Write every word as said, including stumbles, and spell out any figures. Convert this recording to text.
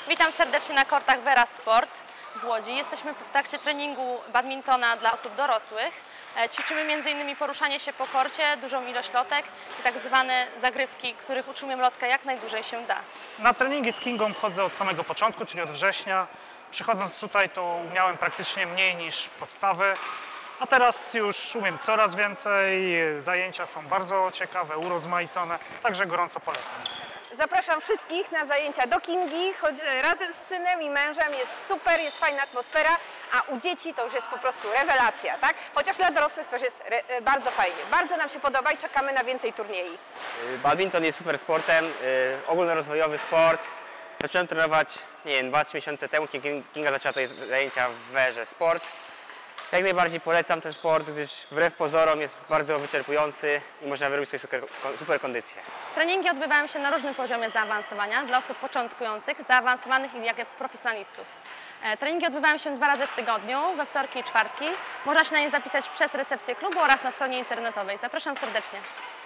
Witam serdecznie na kortach Vera Sport w Łodzi. Jesteśmy w trakcie treningu badmintona dla osób dorosłych. Ćwiczymy między innymi poruszanie się po korcie, dużą ilość lotek i tak zwane zagrywki, których utrzymują lotkę jak najdłużej się da. Na treningi z Kingą chodzę od samego początku, czyli od września. Przychodząc tutaj, to umiałem praktycznie mniej niż podstawy, a teraz już umiem coraz więcej. Zajęcia są bardzo ciekawe, urozmaicone, także gorąco polecam. Zapraszam wszystkich na zajęcia do Kingi, choć razem z synem i mężem, jest super, jest fajna atmosfera, a u dzieci to już jest po prostu rewelacja, tak? Chociaż dla dorosłych też jest bardzo fajnie. Bardzo nam się podoba i czekamy na więcej turniejów. Badminton jest super sportem, yy, ogólnorozwojowy sport. Zacząłem trenować, nie wiem, dwa trzy miesiące temu, kiedy Kinga zaczęła tutaj zajęcia w Verze Sport. Jak najbardziej polecam ten sport, gdyż wbrew pozorom jest bardzo wyczerpujący i można wyrobić sobie super, super kondycję. Treningi odbywają się na różnym poziomie zaawansowania dla osób początkujących, zaawansowanych i jak profesjonalistów. Treningi odbywają się dwa razy w tygodniu, we wtorki i czwartki. Można się na nie zapisać przez recepcję klubu oraz na stronie internetowej. Zapraszam serdecznie.